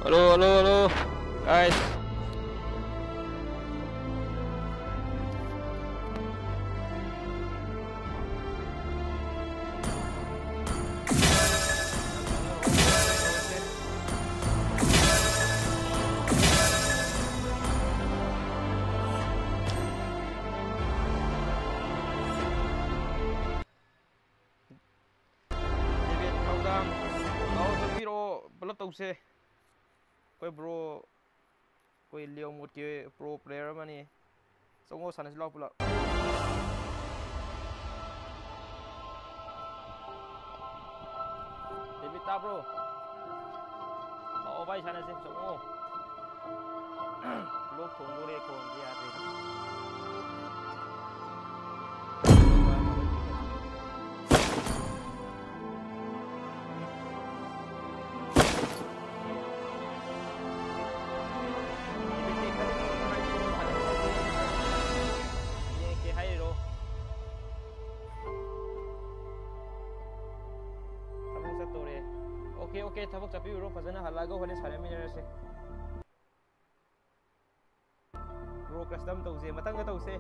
Halo, halo, halo, guys. David, Kaudang, kau terbiro belum tahu sih. Kau bro, kau Leo Mood ke pro player mana ni? Semua sana silau pula. David tak bro. Oh, baik sana sih semua. Look tunggu deh kau dia ada. Okay, tabak tapi bro, pasal na halaga holes hari minera se. Bro, custom tahu se, matang tahu se.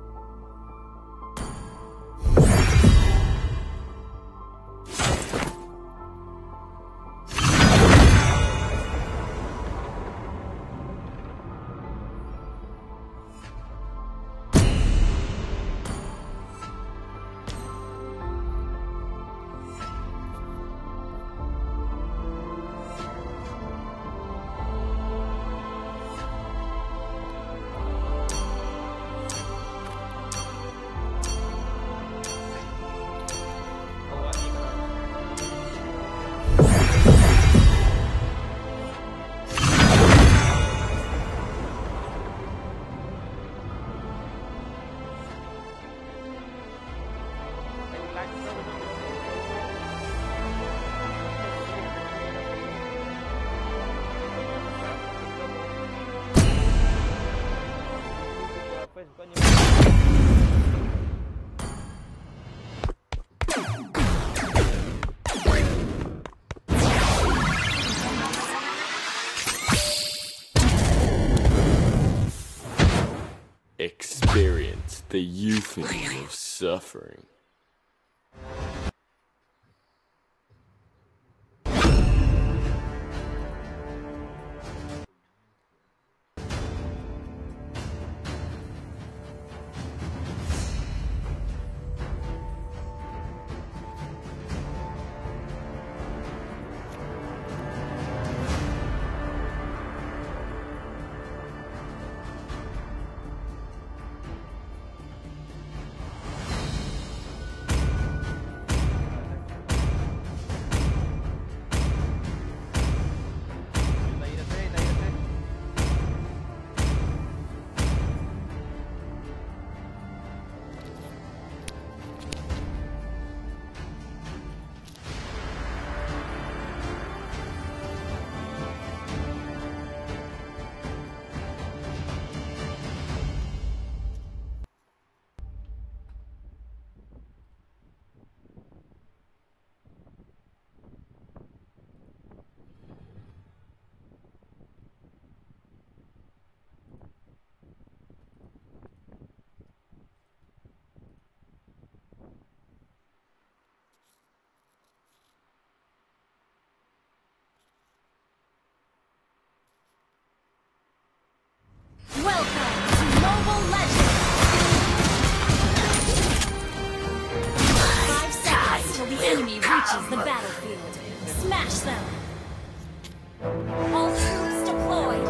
Experience the euphoria of suffering. Reaches the battlefield. Smash them! All troops deployed!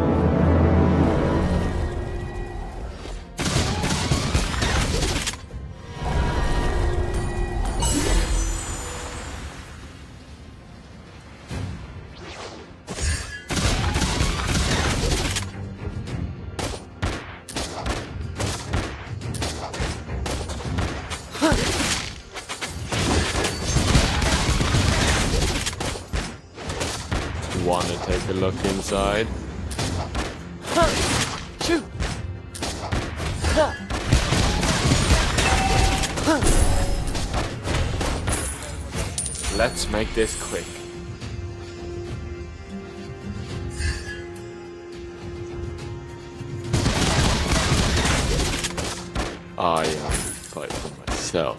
Wanna take a look inside? Shoot! Let's make this quick.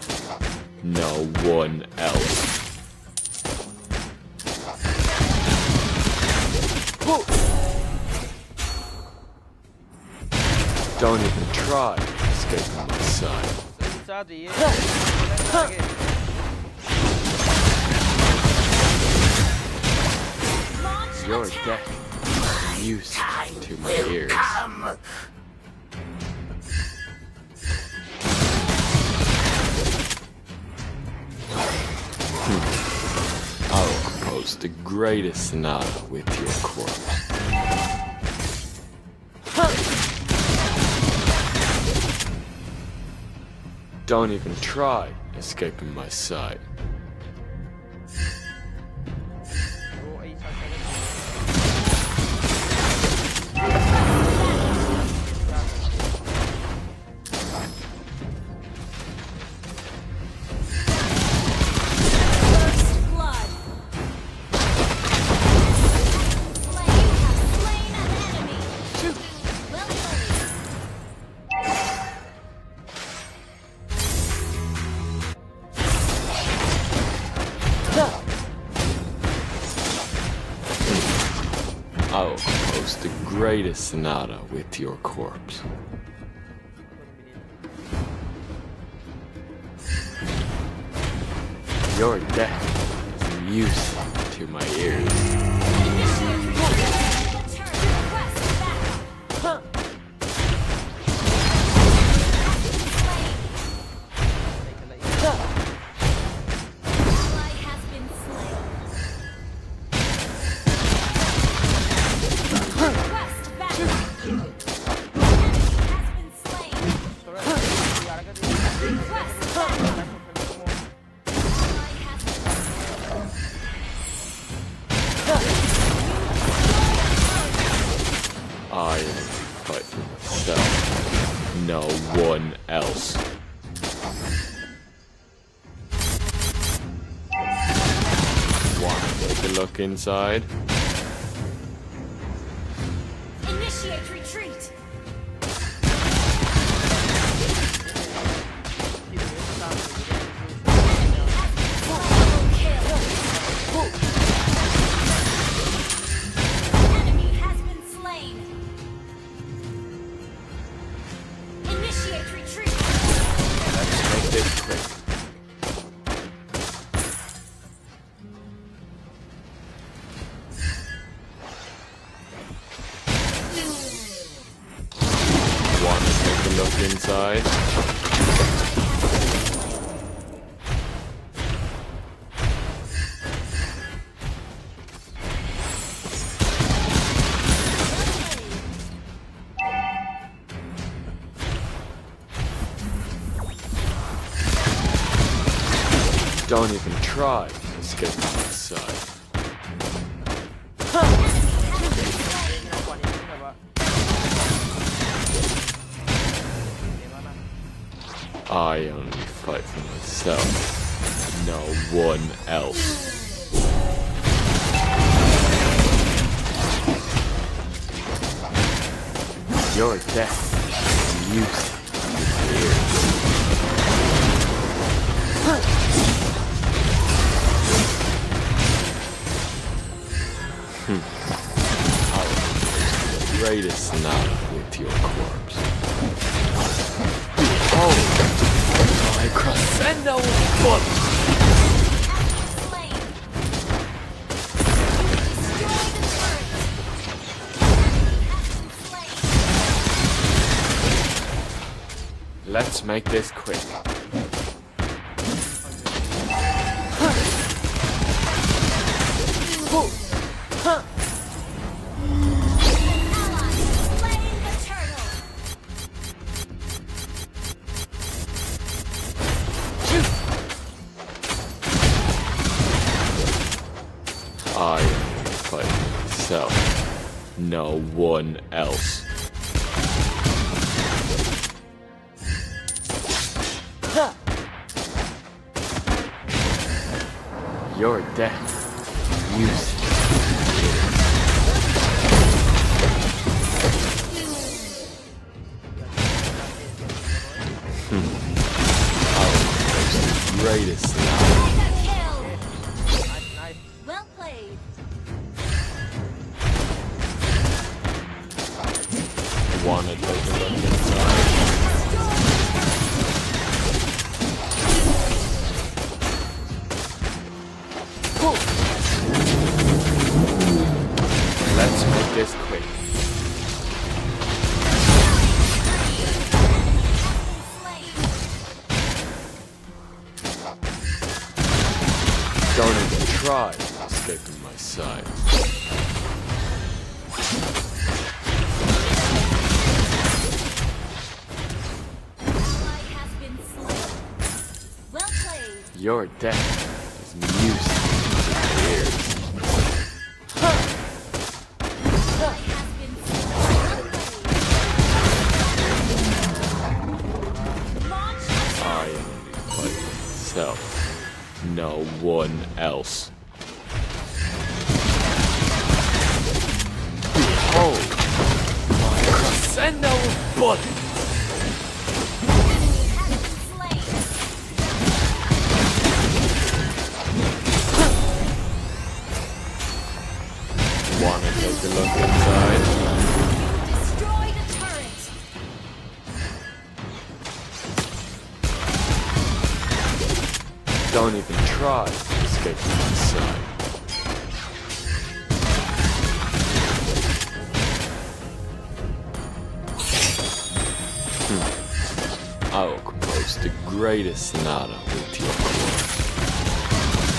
No one else. Don't even try escaping my sight. Launch Your attack. death is music to my ears. I will compose the greatest sonata with your corpse. Don't even try escaping my sight. First blood. You have slain an enemy. Well played. I will compose the greatest sonata with your corpse. Your death is music to my ears. Initiate retreat. Turn. Request backup. Ally has been slain. Request backup. Enemy has been slain. Request backup. Ally has been I am fight for myself. No one else. Want to take a look inside? Initiate retreat. Enemy has been slain. Initiate retreat. Let's make this quick. Want to take a look inside? Don't even try to escape my sight. I only fight for myself. No one else. Your death is music to my ears. I will compose the greatest sonata with your corpse. Behold, my crescendo foot! Slain. Destroy the turret. Slain. Let's make this quick. Ally slain the turtle. I only fight for myself. No one else. Your death, music. I will compose greatest now. Mega kill. Nice, nice. Well played. Wanna take a look inside? Let's make this quick. Don't even try escaping my sight. Ally has been slain. Well played. Your death is music to my ears. Ally has been slain. Launch I only fight myself, no one else. Behold, my crescendo of bullets! enemy has been slain. Wanna take a look inside? Destroy the turret. Don't even try escaping my sight. I will compose the greatest sonata with your chords.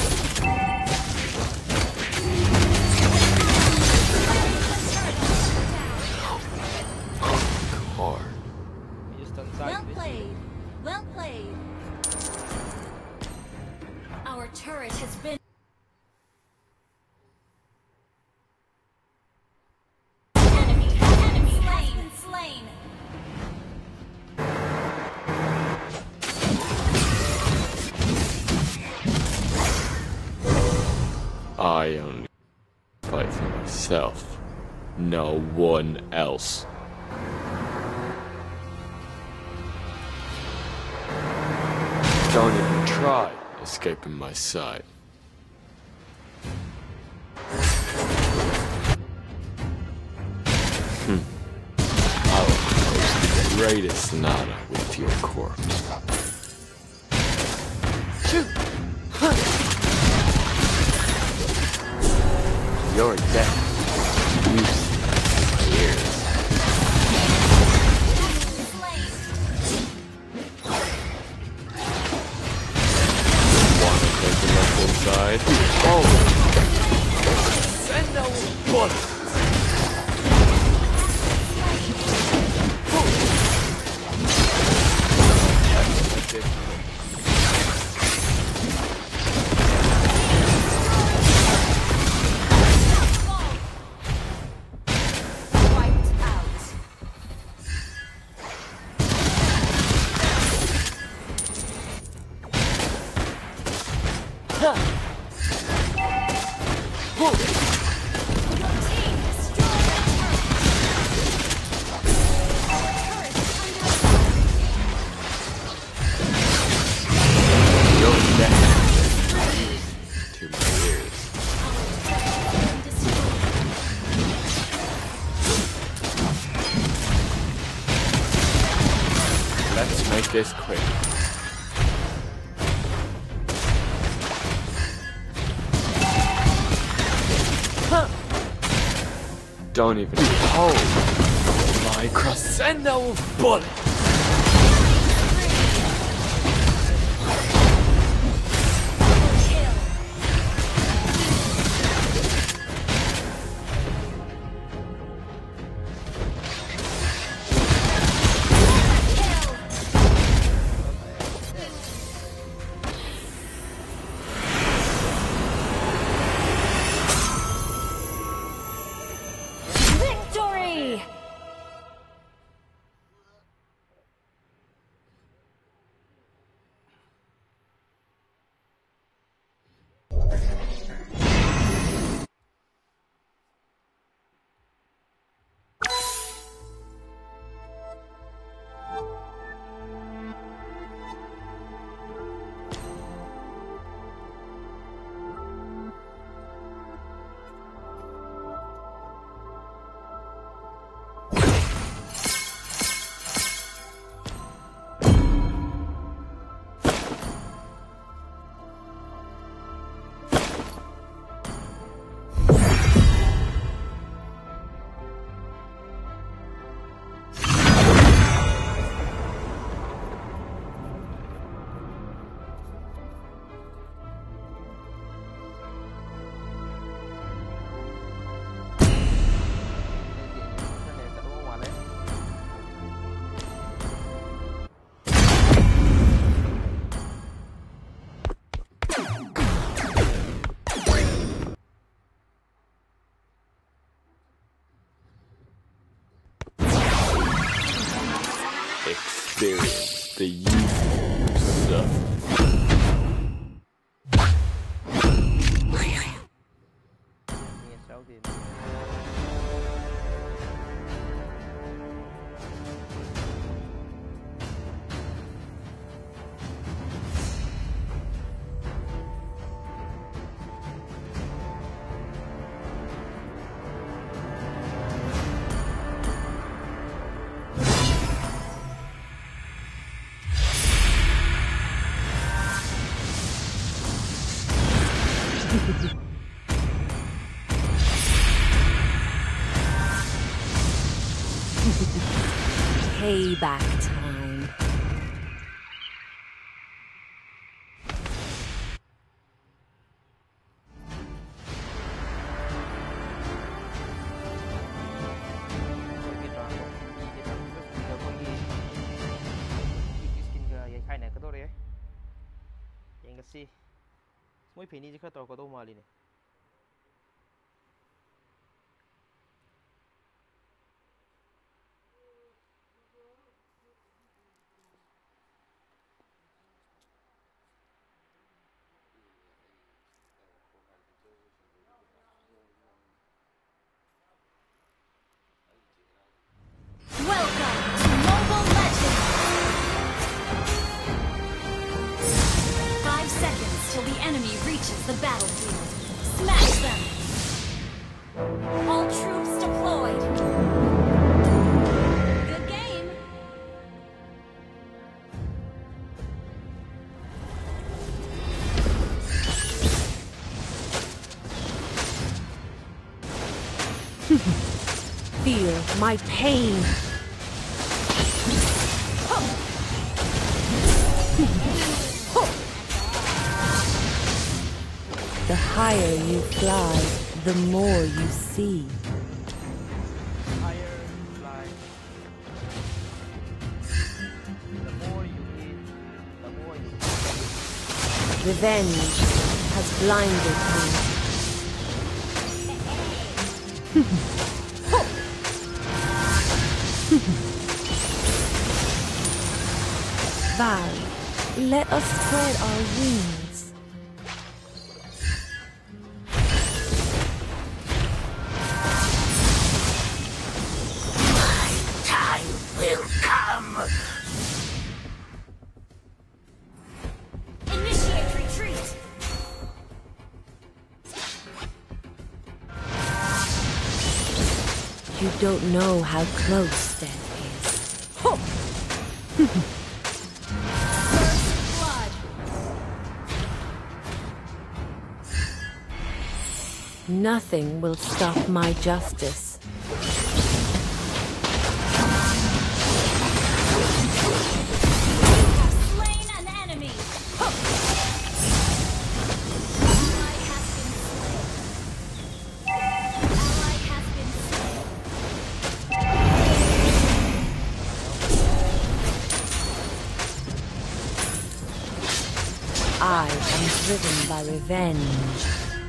Hard. He just done Well side played. Well played. Our turret has been. Enemy has been slain. I only fight for myself, no one else. Don't even try escaping my sight. I will compose the greatest sonata with your corpse. Your death is music to my ears. Slain. Wanna take a look inside? Oh! Send out bullets! Wiped out. Your team destroyed the turret. Our turret is under attack. Your death is music to my ears. Our turret has been destroyed. Let's make this quick. Don't even hold my crescendo of bullets. Kill. Victory! the usual stuff. Nghe 6 tiền. Payback time. Cái trò gì cái trò bây giờ có gì cái skin cái gì khai này cái đó đấy yang kasi semua penny je kata kau tahu mal ini Welcome to Mobile Legends! 5 seconds till the enemy reaches the battlefield. Smash them! All troops deployed! Good game! Feel my pain. The higher you fly, the more you see. higher fly the more you eat the more you Revenge has blinded me. Val, let us spread our wings. Initiate retreat! You don't know how close death is. First blood! Nothing will stop my justice. Have slain an enemy! Ally has been slain. Ally has been slain. I am driven by revenge.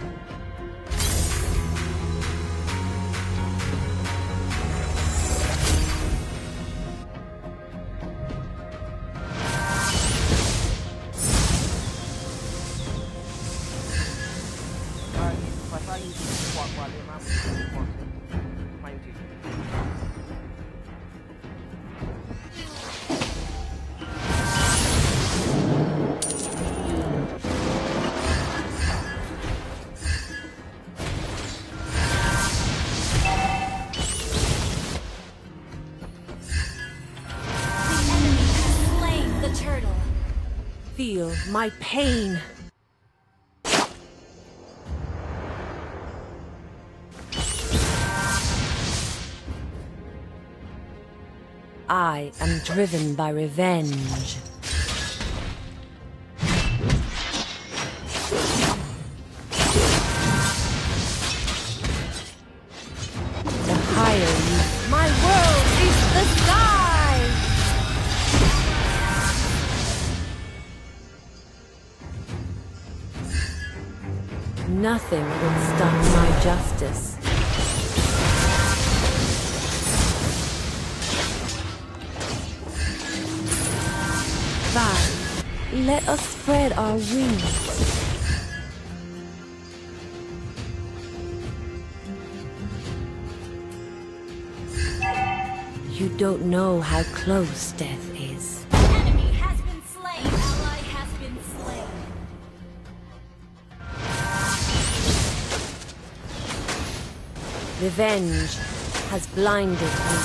pasal ini kuat-kuat dia mampu kuat main sih The enemy has slain the turtle. Feel my pain. I am driven by revenge. The higher you... My world is the sky! Nothing will stop my justice. 5. Let us spread our wings. You don't know how close death is. Enemy has been slain. Ally has been slain. Revenge has blinded me.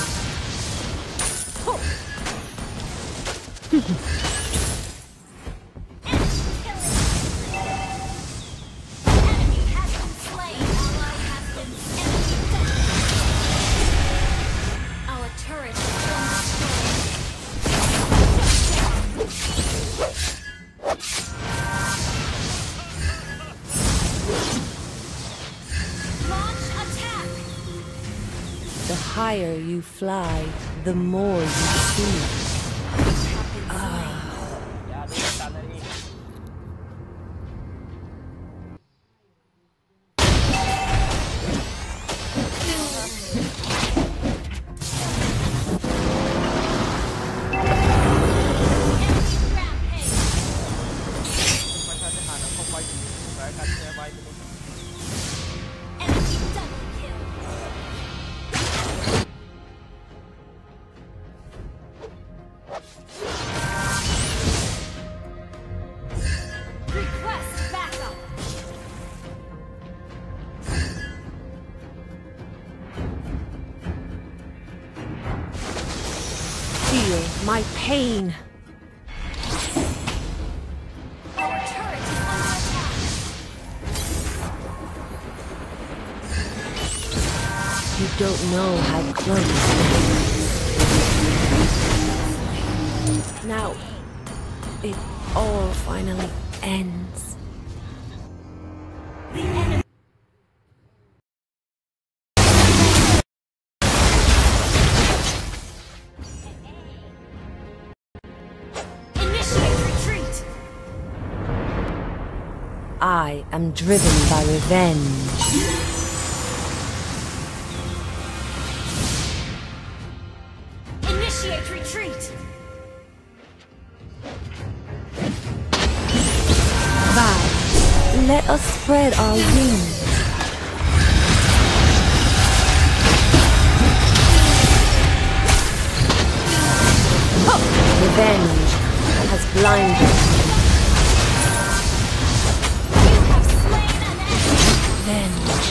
Enemy has been slain. Ally has been slain. Our turret has been destroyed. Launch attack. The higher you fly, the more you see. Dạ đúng rồi, tàn này đi. Rampage. Phải sao cái hàng nó không bay thì phải cần xe bay thì Enemy double kill. Request backup. Feel my pain. Our turret is under attack. You don't know how close. Now, it all finally ends. The enemy. Initiate retreat. I am driven by revenge. Initiate retreat. 5. Let us spread our wings. Revenge has blinded me. You have slain an enemy. Revenge.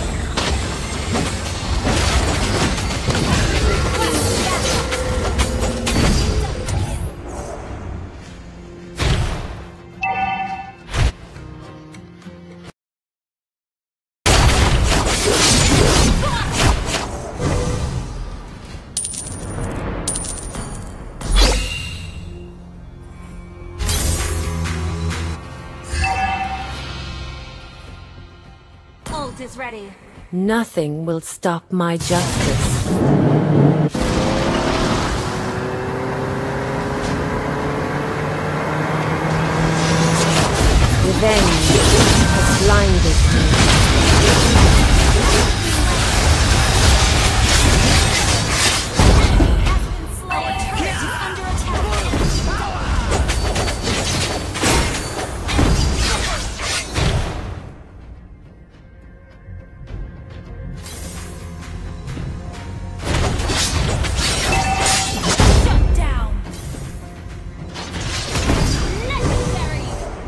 Ult is ready. Nothing will stop my justice. Revenge has blinded me. Our turret is under attack. Shut down. Legendary.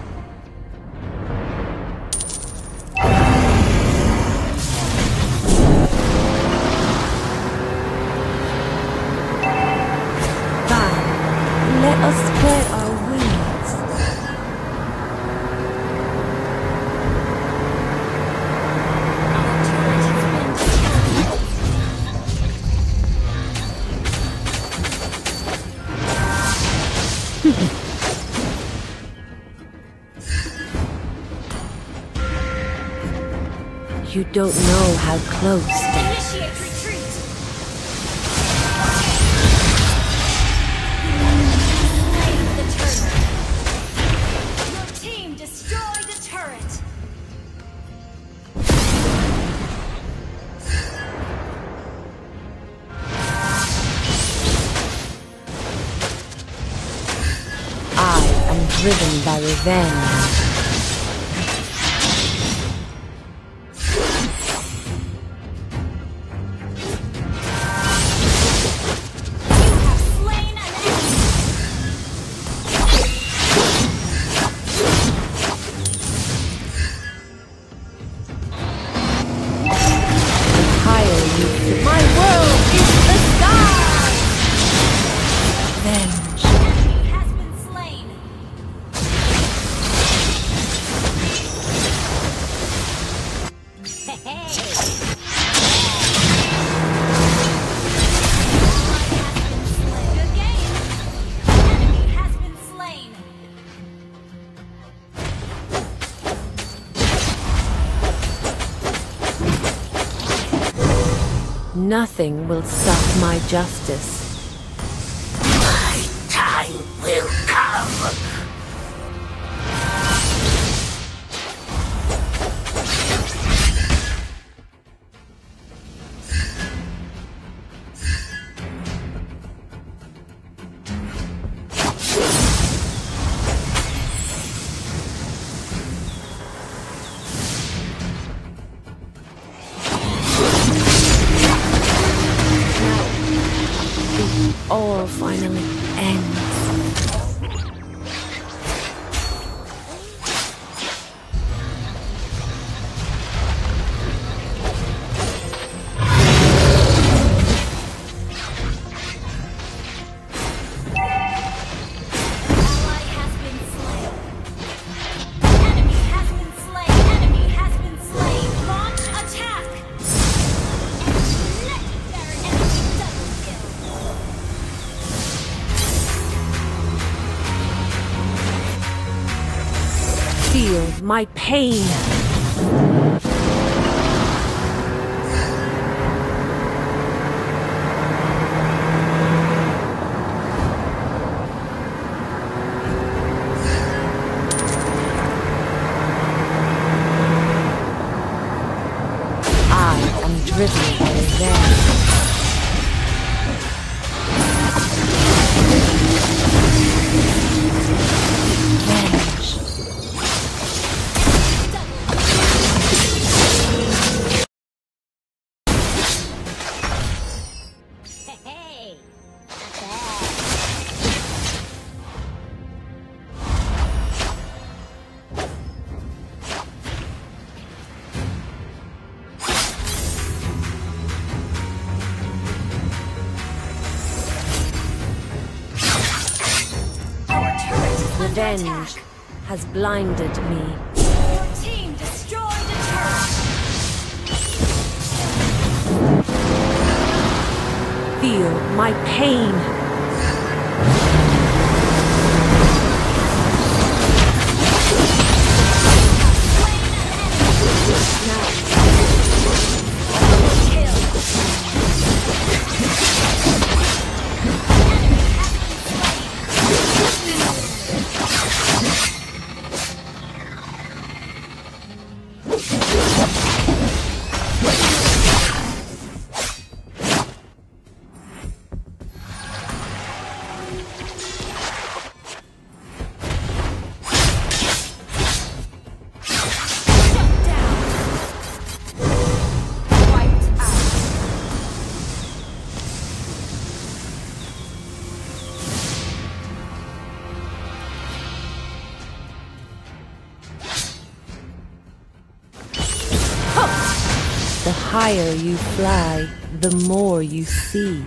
Let us spread our wings. Our turret has been destroyed. You don't know how close death. Initiate retreat. Slain the turret. Your team destroyed a turret. I driven by revenge. Nothing will stop my justice. My time will come. All finally ends. Feel my pain. I am driven by revenge. Revenge has blinded me. Your team destroyed a turret. Feel my pain. The higher you fly, the more you see.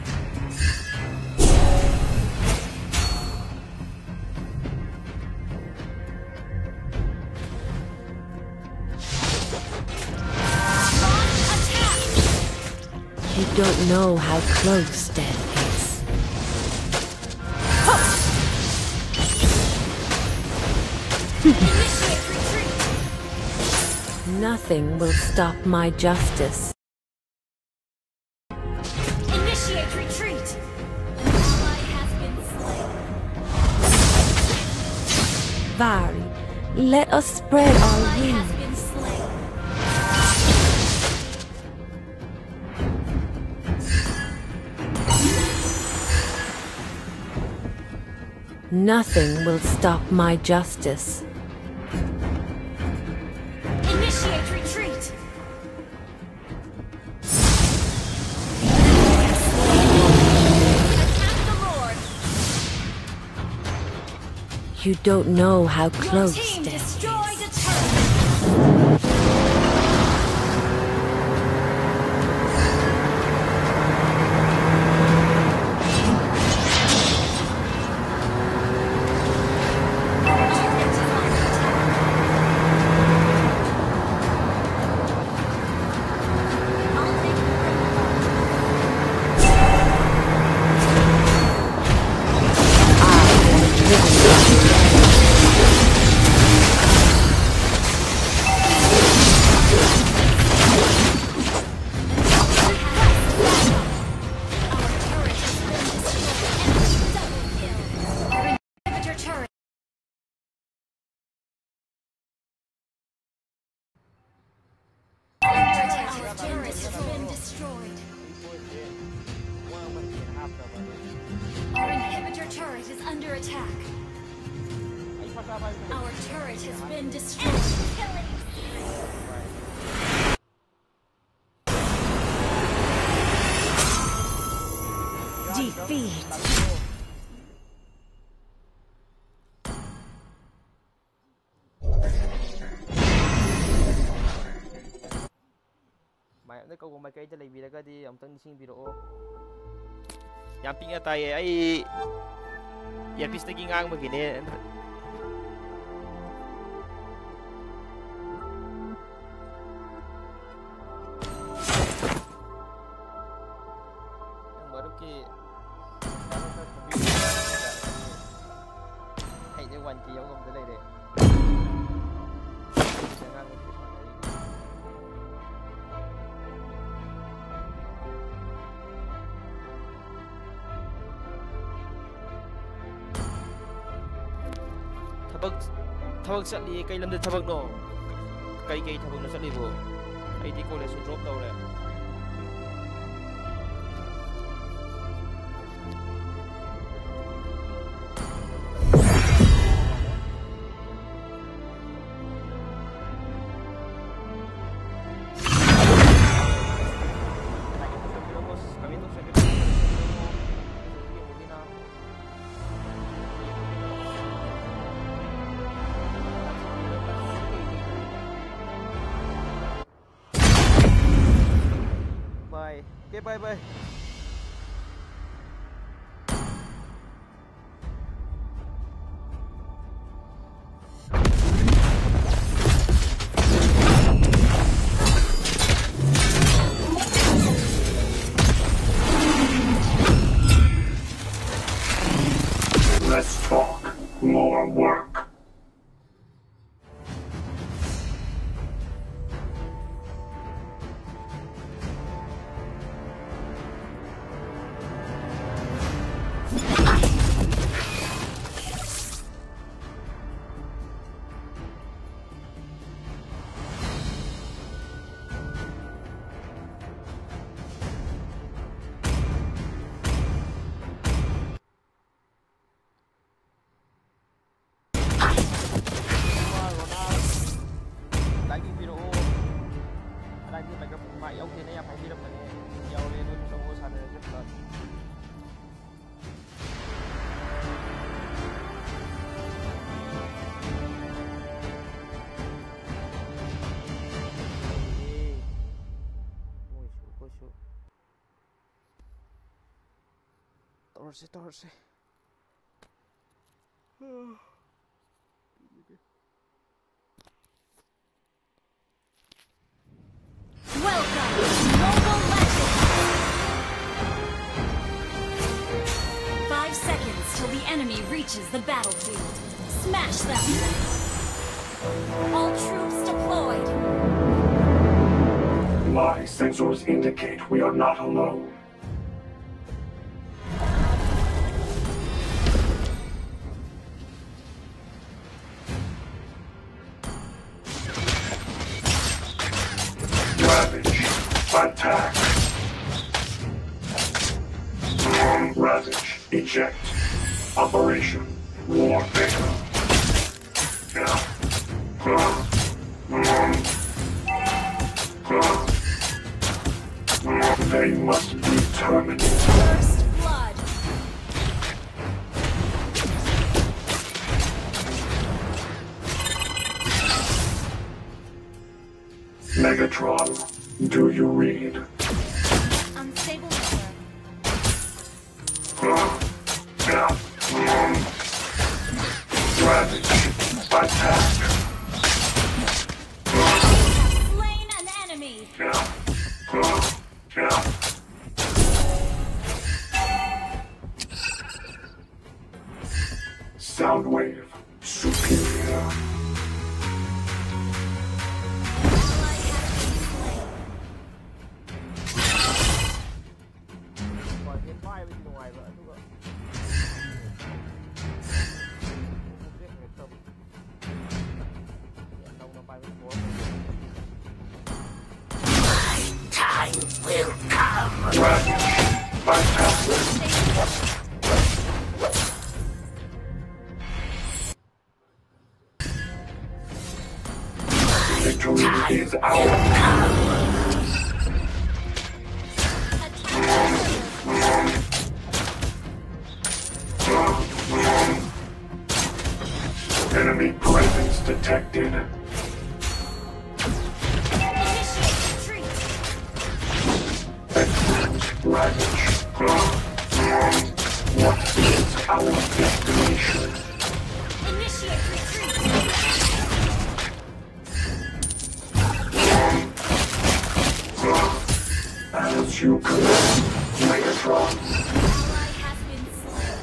You don't know how close death is. Nothing will stop my justice. Initiate retreat. An ally has been slain. Vari, let us spread our Ally has wings. been slain. Nothing will stop my justice. Initiate retreat. Attack the Lord. You don't know how Your close team death destroyed is. a turret. Our inhibitor turret is under attack. Our turret has been destroyed. Defeat. Mày nó câu mấy cái cho lại vì là cái đi ông tân xin video. Yang pingin tayo ay earpiece na gingang magini. Yang baru ki hay như hoàn kỳ giống tới đây đấy. Thawag sa li kay lamdad thawag no kay thawag na sa libo ay di ko le so drop daw le Okay, bye. Let's talk more work. Torce. Welcome to Mobile Legends! 5 seconds till the enemy reaches the battlefield. Smash them! All troops deployed! My sensors indicate we are not alone. Ravage. Attack. Ravage. Eject. Operation. Warfare. They must be terminated. First blood. Megatron, do you read? Unstable network. Ravage. Attack. Slain an enemy. Soundwave. Superior. Ally has been slain. ปล่อยเพชรป้ายไปหน่วยแบบทุกคนเรียกเงินต้มเนี่ยลงไปเป็นหัว Time will come. Ravage. Attack. Victory is ours. Enemy presence detected. Initiate retreat. Excellent. Ravage. What is our destination? Initiate retreat. As you command, Megatron. Ally has been slain.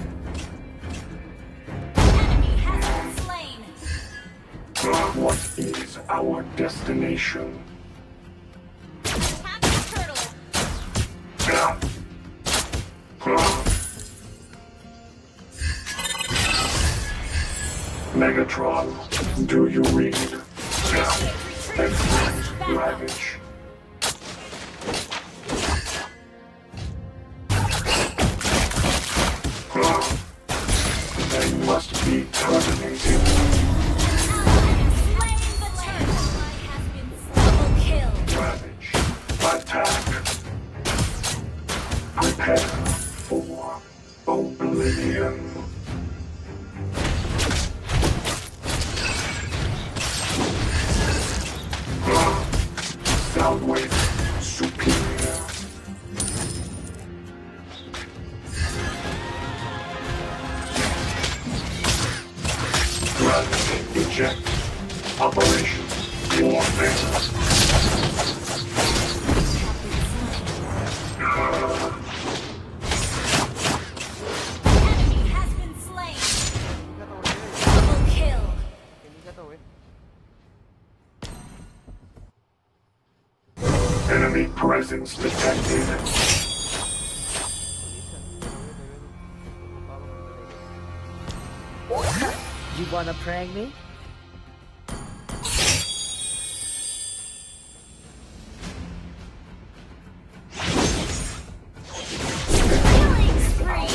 Enemy has been slain. What is our destination? Captain Turtle. Megatron, do you read? Initiate retreat. Excellent. Backup. Ravage. They must be terminated. Slain the turtle. Ally has been double kill. Ravage. Attack. Prepare for oblivion. Soundwave. Superior. Ravage. Eject. Operation. Warfare. Enemy has been slain. Double kill. เป็นนี้ก็ตัวเว้ย Enemy presence detected. You wanna prank me? Killing spree.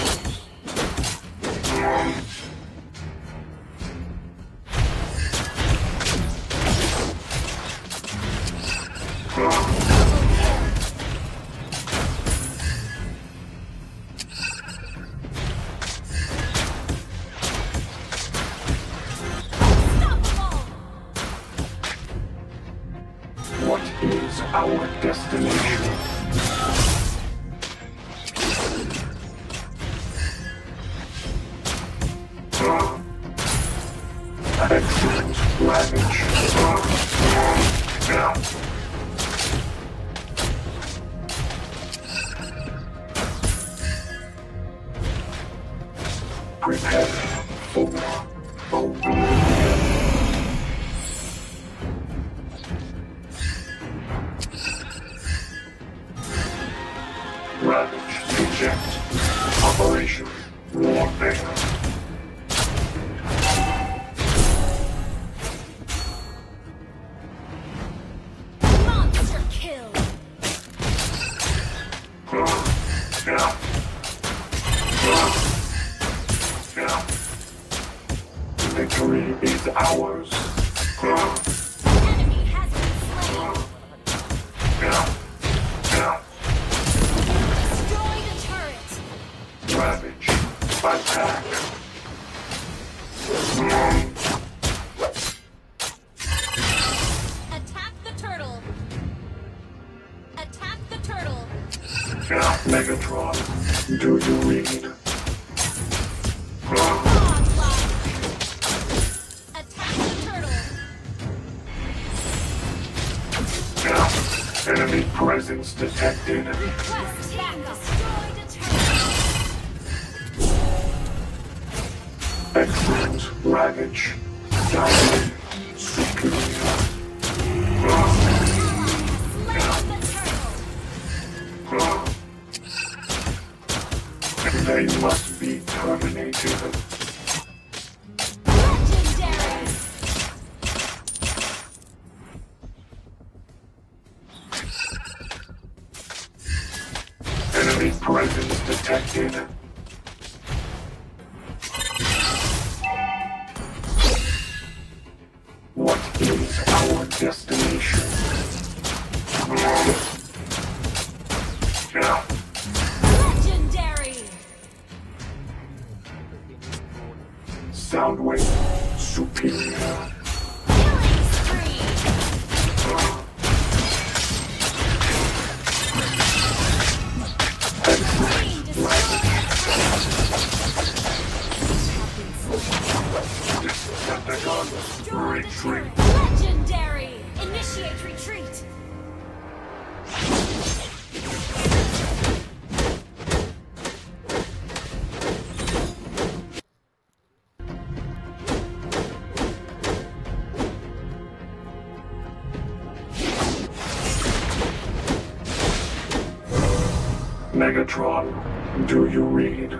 Unstoppable. What is our destination? Excellent. Ravage. Prepare for oblivion. Ravage. Eject. Operation. Warfare. Megatron, do you read? Attack the turtle. Enemy presence detected. Request team destroyed a turtle. Excellent. Ravage. Downward. Superior. Slain the turtle. They must be terminated. Legendary. Enemy presence detected. What is our destination? Legendary. Soundwave. Superior. Killing spree. Team destroyed. Decepticon. Retreat. Legendary. Initiate retreat. Megatron, do you read?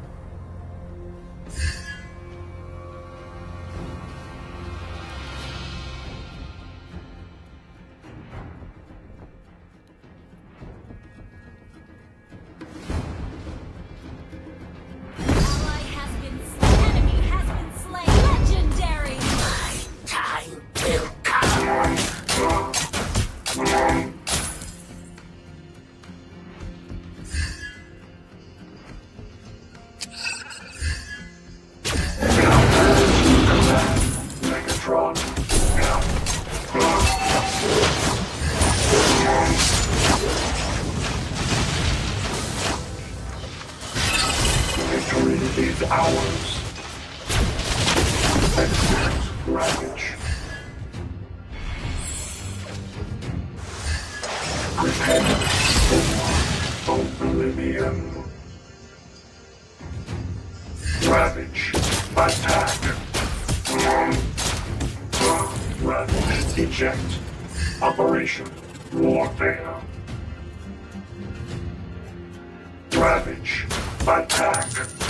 Ally has been slain. Enemy has been slain. Legendary. Time will come. Megatron. Victory is ours. Excellent. Ravage. Prepare for oblivion. Ravage. Attack. Ravage. Eject. Operation. Warfare. Ravage. Attack.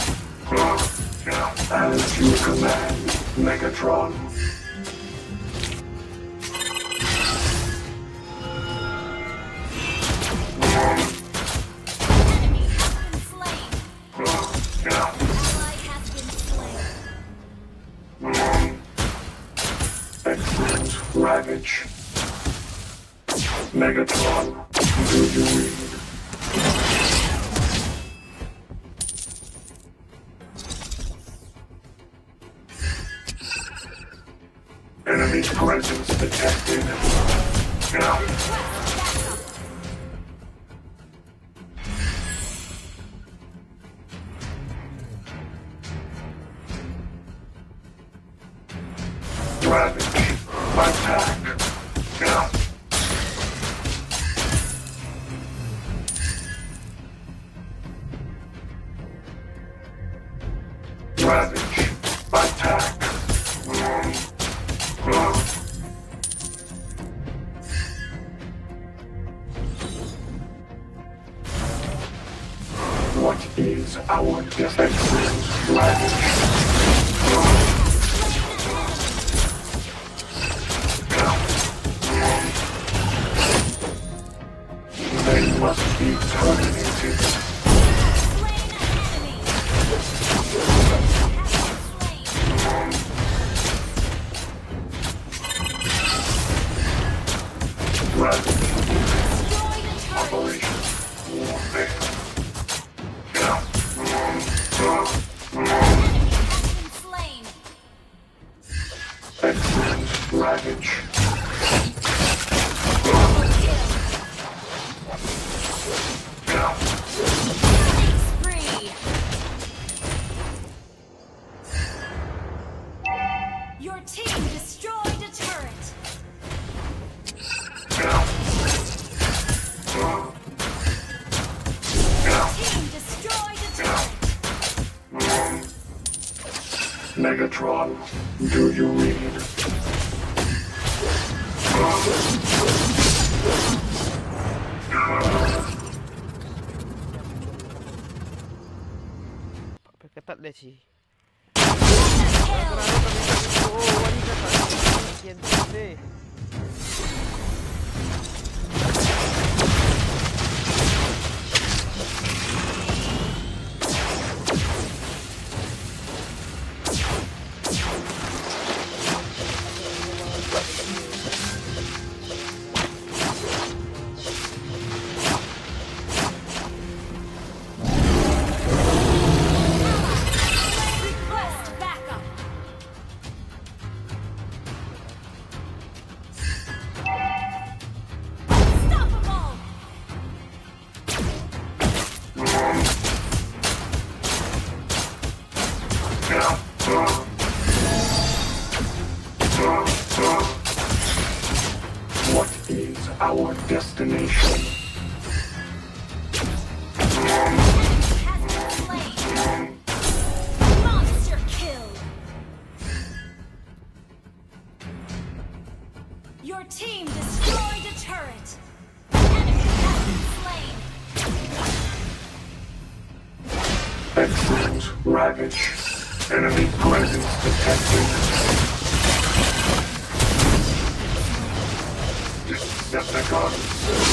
As you command, Megatron. Enemy has been slain. Ally has been slain. Excellent. Ravage. Megatron, do you read? Enemy presence detected. Ravage. Attack. Ravage. Attack. What is our defense? Ravage. They must be terminated. Slain an enemy. Has been slain. Ravage. Destroy the turret. Operation Warfare. Enemy has been slain. Excellent. Ravage. Double kill. Megatron, do you read? Ketat dah sih. Oh, wali kata kian deh. Request backup. Unstoppable. What is our destination? Has been slain. Monster kill. Your team destroyed a turret. Enemy has been slain. Excellent. Ravage. Enemy presence detected. Decepticons.